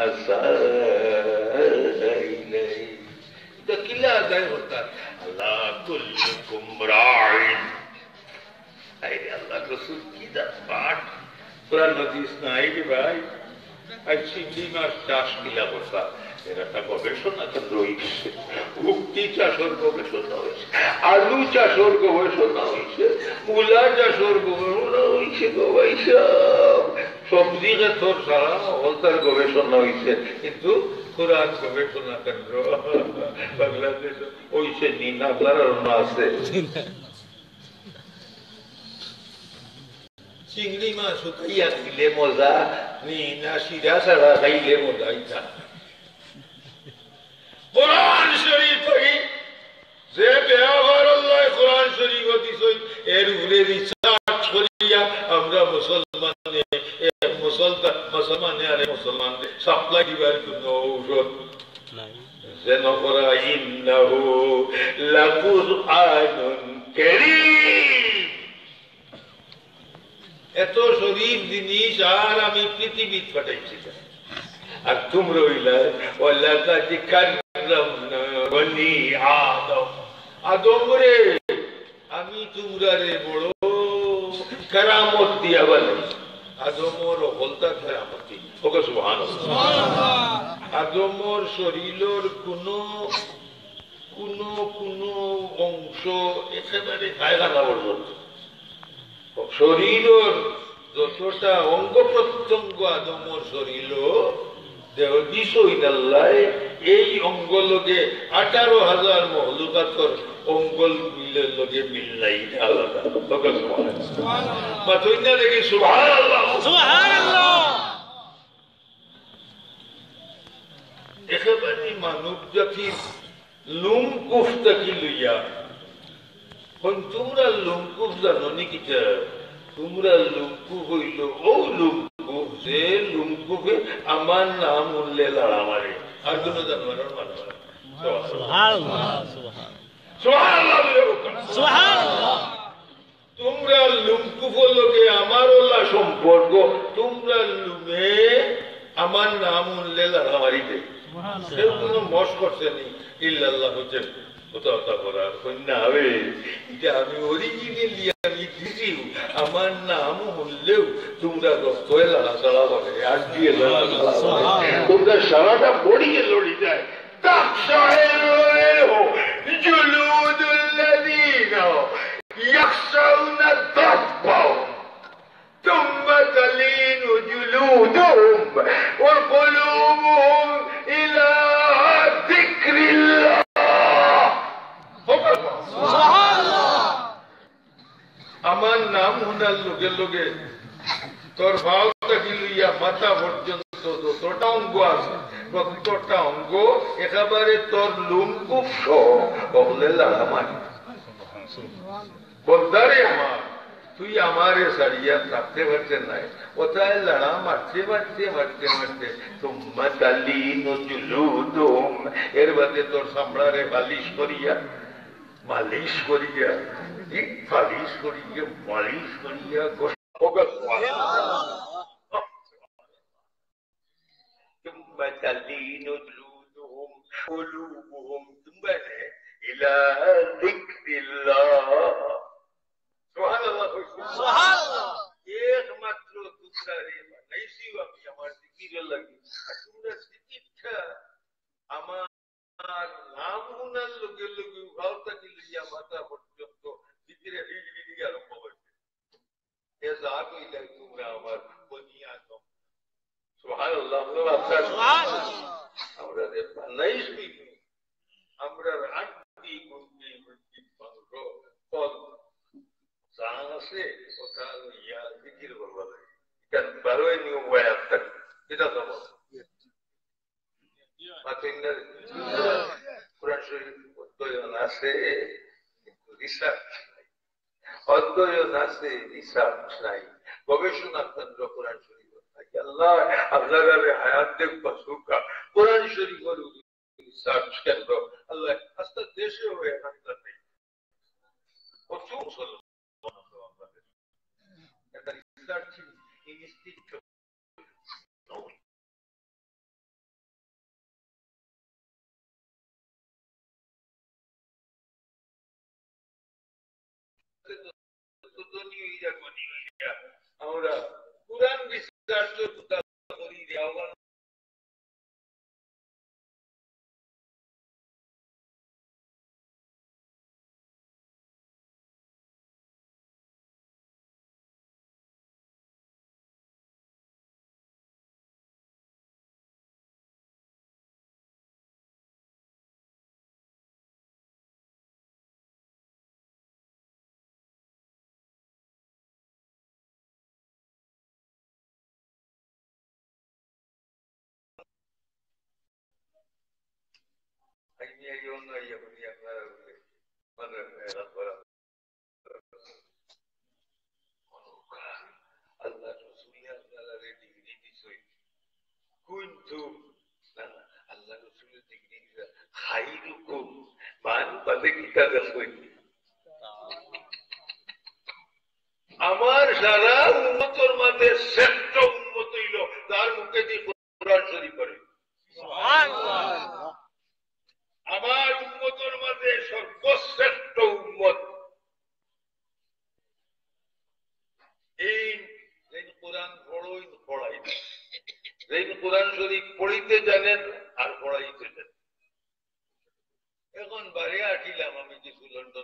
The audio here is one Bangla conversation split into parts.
তো কিলা আদায় হতা আল্লাহ কুল্লুকুম রাইন। আল্লাহ রসুল কি পাঠ কোরআন হাদিস নাই রে ভাই। আর চিংড়ি মাছ চাষ কিলা করতা এর একটা গবেষণা কেন্দ্র হয়েছে, উক্তি চাষের গবেষণা হয়েছে, আলু চাষের গবেষণা হয়েছে, মূলা চাষের গবেষণা হয়েছে, সবজি ক্ষেত্র সারা হলতার গবেষণা হয়েছে, কিন্তু কোরআন গবেষণা কেন্দ্র বাংলাদেশ হয়েছে নিন। আপনার আছে চিংড়ি মাছ শুকাইয়া দিলে মজা না সিরা ছাড়া খাইলে মজা। ইটা কোরআন শরীফ থেকে যে ব্যবহার আল্লাহ কোরআন শরীফ দিছ এর উপরে রিসার্চ করিয়া আমরা মুসলমানে আরে মুসলমান সাপ্লাই দিবার কোন ঔষধ যেন করা ইন্নাহু লাকুরআনুন কারীম। এত শরীফ জিনিস আর আমি পৃথিবীত পাঠাইছি, আর তোমরা আদম রে আমি তোমরা রে বড় কেরামত দিয়া বানাই। আদমর হলতা কেরামতি ওকে সুবহানাল্লাহ। আদমর শরীরের কোন অংশ একেবারে গায়গানা পর্যন্ত শরীরের যতটা অঙ্গ প্রত্যঙ্গ আদমর শরীর দেহ দিশাল্লাহ এই অঙ্গ লগে 18,000 মহলুকাতর অঙ্গল মিলের লগে মিল নাই, আলাদা। দেখি সুবহানাল্লাহ সুবহানাল্লাহ। একেবারে মানব জাতির লুমকুফ থাকি লইয়া তোমরা লুমকুফ জানো নাকি? তোমরা লুমকুফ হইল ও লুমকুফ যে লুমকুফে আমার নাম উল্লে লড়া মারে, আর কোন জানোয়ারের মারা মারে। তোমরা লুমকুফ লোকে আমার ওলা সম্পর্ক, তোমরা লুমে আমার নাম উল্লে লড়া মারি দেয়। কেউ কোন মশ করছে নি ইল্লাল্লাহ হচ্ছে আমি অরিজিনালি আমি দিছি আমার নাম হলেও তোমরা রক্তয়ে লড়াচড়া করে আর দিয়ে তোমরা সারাটা বড়িয়ে লড়ি যায়। ثم تلين جلودهم وقلوبهم إلى ذكر الله। আমার নাম হুনার লোকে লোকে তোর ভাব থাকি লইয়া মাথা পর্যন্ত যতটা অঙ্গ আছে প্রত্যেকটা অঙ্গ একেবারে তোর লুমকুপ সহলে লড়া মারি বলদারে আমার তুই আমারে সারিয়া থাকতে পারছে নাই, কোথায় লড়া মারতে মারতে মারতে মারতে তুম্মা তালিনু জুলুদুহুম এর বাদে তোর চামড়ারে মালিশ করিয়া মালিশ করিয়া ফালিশ করিয়া মালিশ করিয়া তুম্মা তালিনু জুলুদুহুম কুলুবুহুম তুম্মা ইলা যিকরিল্লাহ। সুবহানাল্লাহ সুবহানাল্লাহ। একমাত্র তোমরা রে বানাইছি আমি আমার জিকিরের লাগি, আর তোমরা জিকিরটা আমার নাম উনার লোকে লোকে ভাব থাকি লইয়া মাথা পর্যন্ত জিকিরে হিজবিরি আরম্ভ হয়েছে। এ যা কইলে তোমরা আমার বনি আদম। সুবহানাল্লাহ সুবহানাল্লাহ। আমরা রে বানাইছি আমরা আন্টি গুন্ডি গুন্ডি মাংস ফল জান আছে কথা ইয়া জিকির করবা লাগে। কেন বারোই নিয়ম ওয়াত থাক এটা তো কোরআন শরীফ অধ্যয়ন আছে কিন্তু রিসার্চ নাই, অধ্যয়ন আছে রিসার্চ নাই, গবেষণা কেন্দ্র কোরআন শরীফ থাকে। আল্লাহ আপনার হায়াত দেখবা সুখা কোরআন শরীফ রিসার্চ কেন্দ্র আল্লাহ আস্তে দেশে হয়ে থাকতে নেই। প্রচুর মুসলমান রিসার্চ ইনস্টিটিউট হইয়া গনি হইয়া আমরা কোরআন রিসার্চ করি আহ্বান আল্লাহ রসুল আপনারা ডিগ্রি দিছই কিন্তু আল্লাহ রসুলের ডিগ্রি খাইরুকুম মান বাদে কিতা দেখই আমার সারা উম্মতের মাঝে শ্রেষ্ঠ উম্মত হইল তার মুখে দিয়ে কোরআন শরীফ পড়ে আমার উম্মতের মাঝে সর্বশ্রেষ্ঠ উম্মত এই কোরআন পড়াই কোরআন শরীফ পড়িতে জানেন আর পড়াইতে জানেন এখন বাড়ি আসিলাম আমি কিছু লন্ডন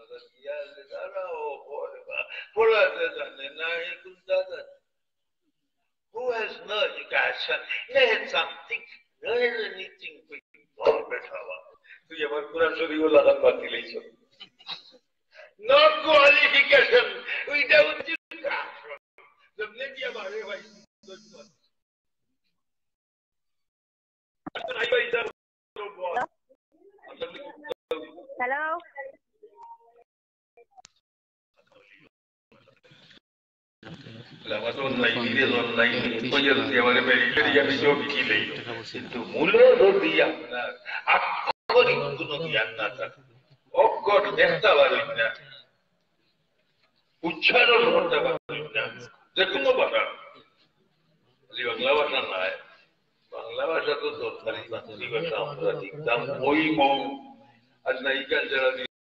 পড়াতে জানে না এখন দাদা who has no education learn something learn anything তুই আমার কোরআন শরীফ লাগান বাকি লেছ no qualification ওইটা হচ্ছে জমনে দিয়া বাড়ে ভাই Hello. উচ্চারণ করতে পারবেন না যে কোনো ভাষা বাংলা ভাষা নয় বাংলা ভাষা তো দরকারি মাতৃভাষা আমরা লিখতাম ওই বউ আর নায়িকা যারা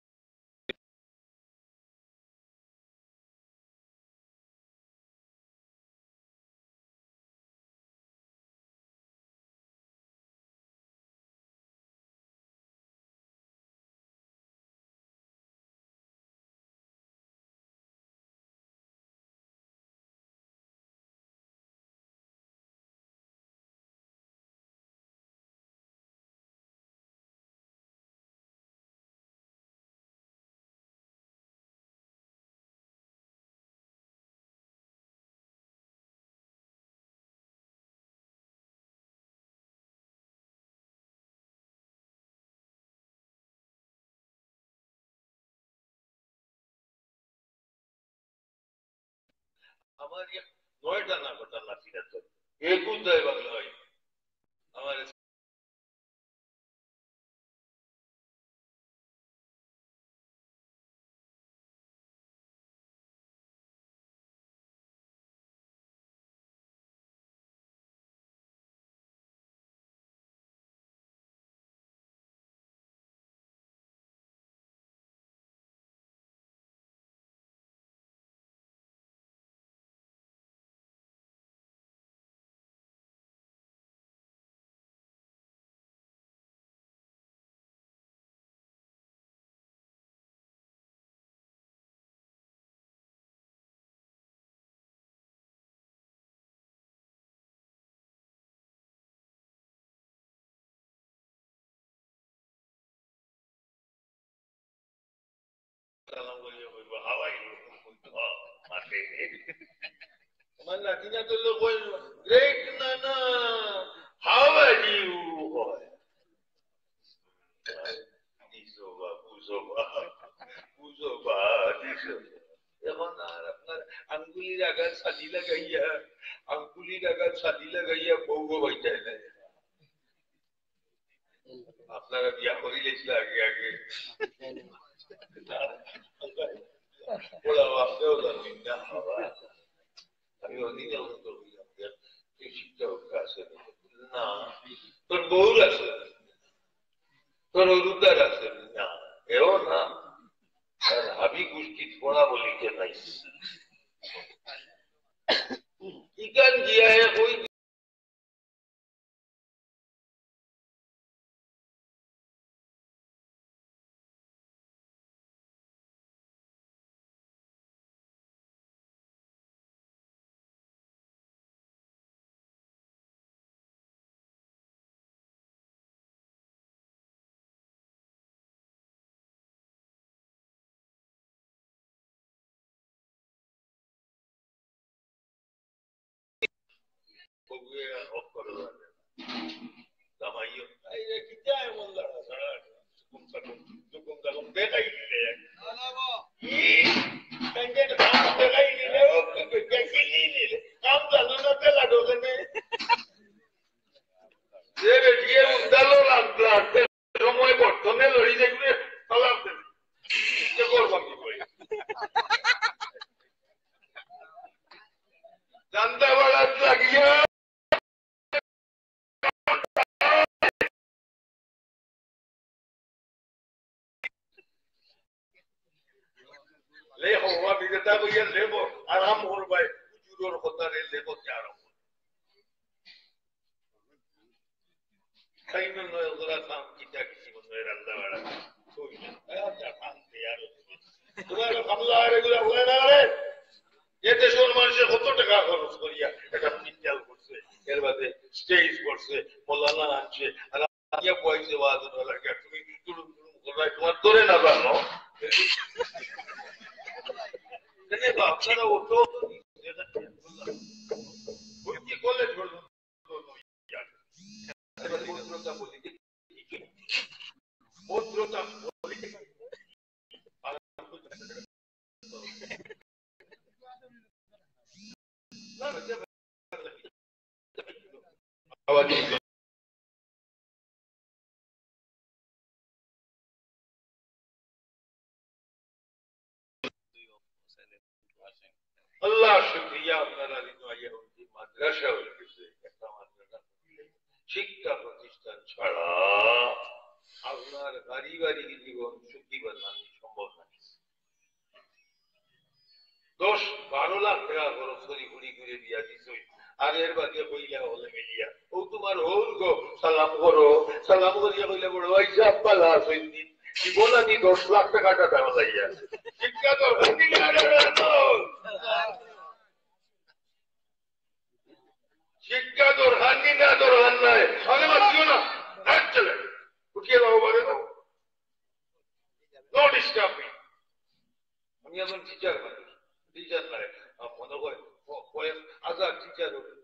আমার 9টা না কথা না ফিরাত একুদায় বাংলা হয় আমার হাওয়াই আমার লাঠিনা তো লোক গ্রেট না না হাউ আর ইউ এখন আর আপনার আঙ্গুলির আঘাত ছাদি লাগাইয়া বউ বইটায় না আপনারা বিয়া করিলেছিল আগে আগে আমি অধীনে শিক্ষক আছে না তোর বউর আছে তোর অরুদার আছে না এও না হাবি গোষ্ঠী পড়া বলি যে নাই সময় বর্তনে লড়ি দেখবে সালাম দেবে জানতে পারার লাগিয়া লে হওয়া বিজেতা কইয়া লেব আরাম করবাই হুজুরের কথা রে লেব আরাম সাইমন নয় ওরা কাম কিটা কিছু নয় রান্না বাড়া কই আচ্ছা কাম তৈরি তোমার হামলা এগুলা হয়ে না রে এ দেশের মানুষের কত টাকা খরচ করিয়া এটা পিঞ্জাল করছে এর বাদে স্টেজ করছে মৌলানা আনছে আর ইয়া পয়সা ওয়াজ লাগে তুমি তুলুম তুলুম করাই তোমার ধরে না জানো আপনারা ওটো কি কলেজ ভদ্রতা বলি ভদ্রতা বলি আল্লাহ শুকরিয়া আপনারা মাদ্রাসা হয়ে গেছে একটা মাদ্রাসা শিক্ষা প্রতিষ্ঠান ছাড়া আপনার পারিবারিক জীবন সুখী বানানো সম্ভব নয় 10-12 লাখ টাকা খরচ করি ঘুরি ঘুরে দিয়া দিছই আর এর বাদে কইলা হলে মিলিয়া ও তোমার হোল গো সালাম করো সালাম করিয়া কইলা বড় ভাই সাহেব পালা আসইন দিন জীবন আমি 10 লাখ টাকাটা দেওয়া যাইয়া শিক্ষা তো শিক্ষা দরকার নি না দরকার নাই আমি মাসিও না এক চলে উঠিয়ে দাও বারে দাও নো ডিস্টার্বিং আমি এখন টিচার মানুষ টিচার নাই মনে হয় আজাদ টিচার